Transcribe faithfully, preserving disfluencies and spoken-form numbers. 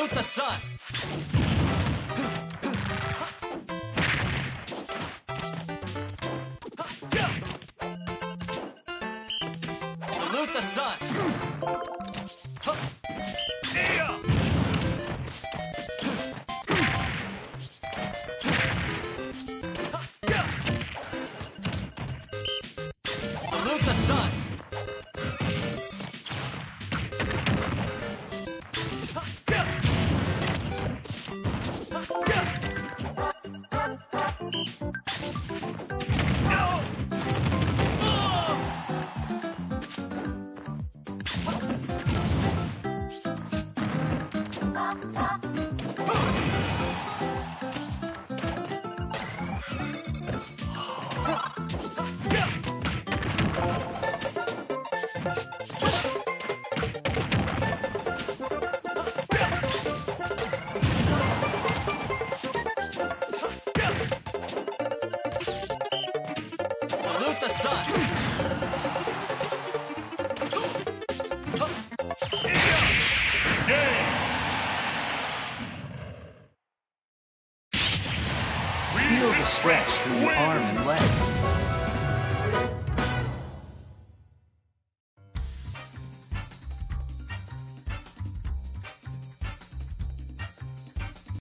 Salute the sun! Salute the sun! Salute the sun! Salute the sun! Feel the stretch through your arm and leg.